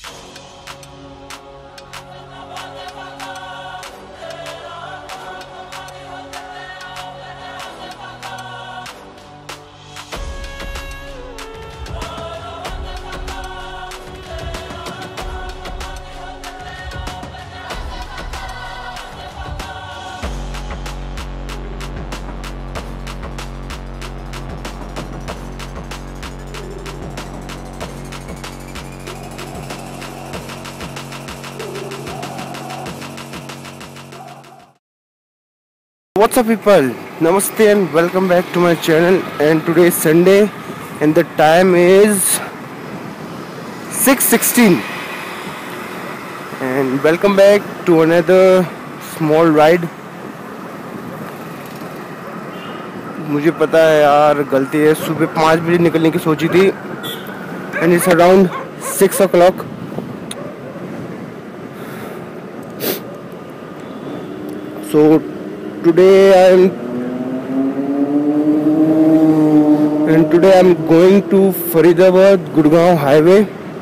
What's up people, namaste and welcome back to my channel. And today is Sunday and the time is 6:16 and welcome back to another small ride. मुझे पता है यार, गलती है, सुबह 5 बजे निकलने की सोची थी and it's around 6 o'clock. So today I'm going to Faridabad Gurgaon highway.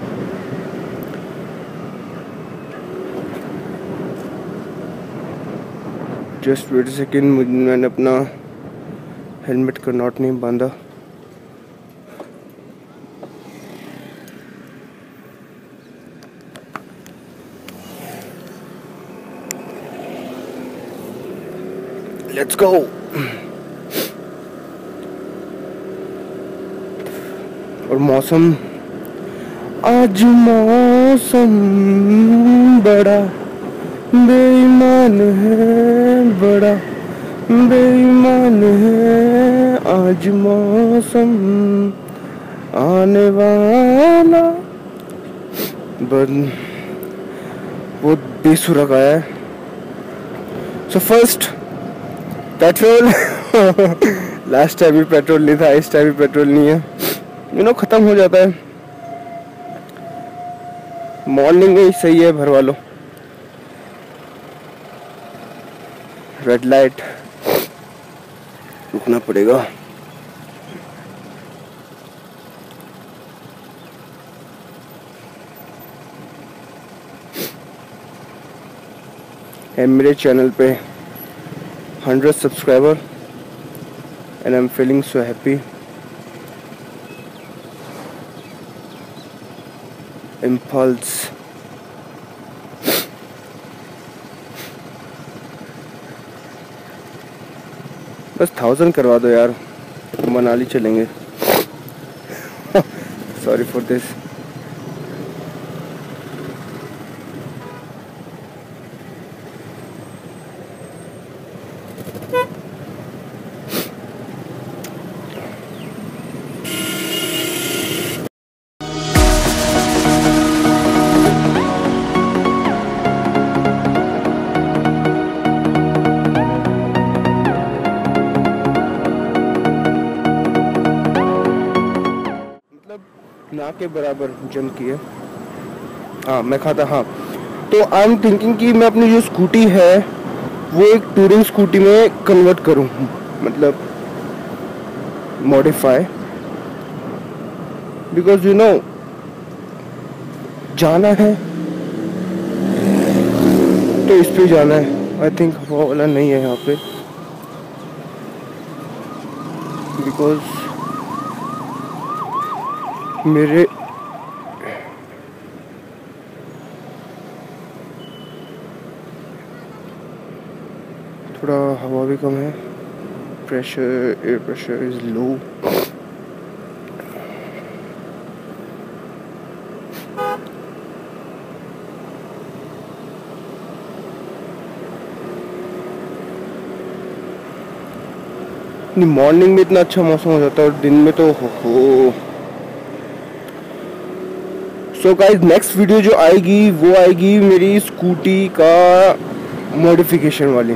Just wait a second, मैंने अपना हेलमेट का नॉट नहीं बांधा. Let's go. और मौसम, आज मौसम बड़ा बेईमान है, बड़ा बेईमान है, आज मौसम आने वाला. बहुत बेसुरा गाया है. So first petrol. Last time भी पेट्रोल नहीं था, इस टाइम भी पेट्रोल नहीं है. खत्म हो जाता है. मॉर्निंग में ही सही है, भरवा लो. रेड लाइट, रुकना पड़ेगा. है मेरे चैनल पे 100 subscriber and I'm feeling so happy. Impulse. बस 1000 करवा दो यार, मनाली चलेंगे. Sorry for this. ना के बराबर जम की है. हाँ मैं खाता. हाँ तो आई एम थिंकिंग कि मैं अपनी जो स्कूटी है वो एक टूरिंग स्कूटी में कन्वर्ट करूँ, मतलब मॉडिफाई. बिकॉज जाना है तो इस पे जाना है. आई थिंक हवा वाला नहीं है यहाँ पे, बिकॉज मेरे थोड़ा हवा भी कम है. Air pressure is low. Morning में इतना अच्छा मौसम हो जाता है और दिन में तो हो. सो गाइस, नेक्स्ट वीडियो जो आएगी वो आएगी मेरी स्कूटी का मॉडिफिकेशन वाली.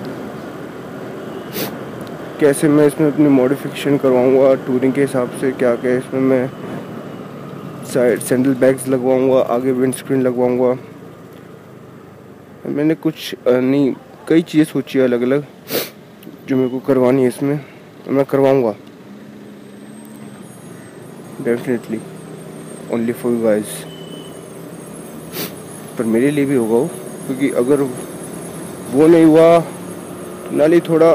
कैसे मैं इसमें अपनी मॉडिफिकेशन करवाऊंगा टूरिंग के हिसाब से, क्या क्या इसमें मैं साइड सैंडल बैग्स लगवाऊंगा, आगे विंडस्क्रीन लगवाऊंगा. मैंने कुछ नहीं, कई चीज़ें सोची है अलग अलग जो मेरे को करवानी है इसमें. तो मैं करवाऊंगा definitely, only for you guys. पर मेरे लिए भी होगा वो, क्योंकि अगर वो नहीं हुआ तो नाली थोड़ा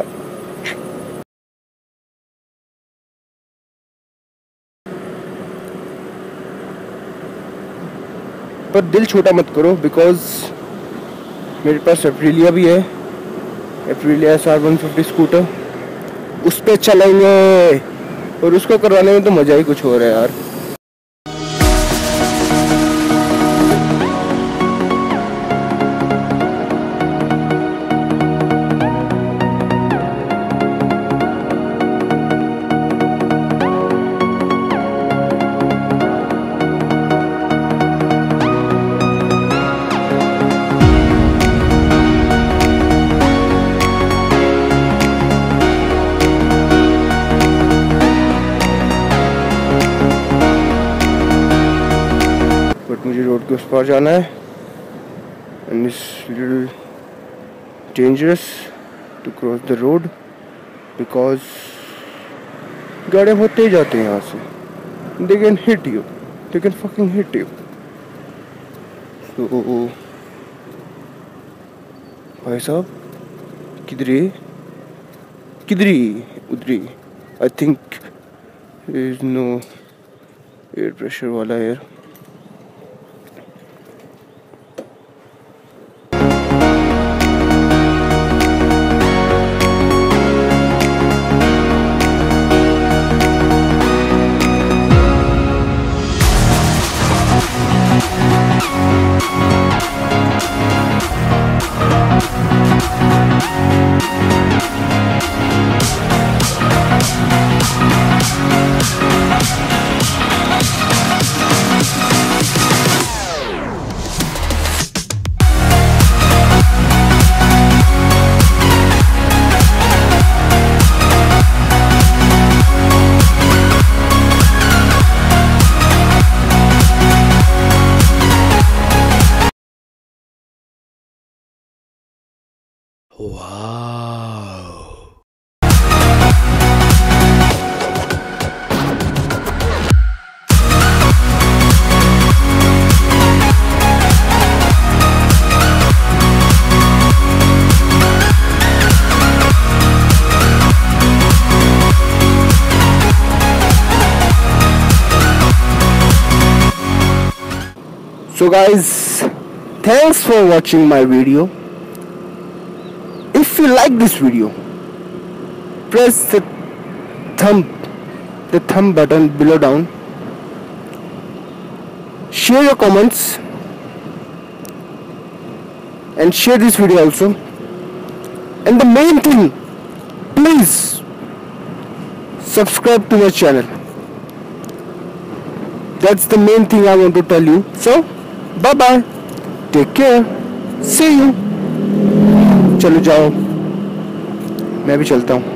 पर दिल छोटा मत करो, बिकॉज मेरे पास एप्रिलिया भी है, एप्रिलिया SR150 स्कूटर, उस पर चलेंगे और उसको करवाने में तो मज़ा ही कुछ हो रहा है यार। मुझे रोड के उस पार जाना है and it's little dangerous to cross the road, because गाड़ियाँ बहुत तेज आती हैं यहाँ से, they can hit you, they can fucking hit you. तो भाई साहब किधरी उधरी, I think is no air pressure वाला air. Wow. So guys, thanks for watching my video. If you like this video, press the thumb button below down. Share your comments and share this video also. And the main thing, please subscribe to my channel. That's the main thing I want to tell you. So bye bye, take care, see you. चलो जाओ, मैं भी चलता हूँ।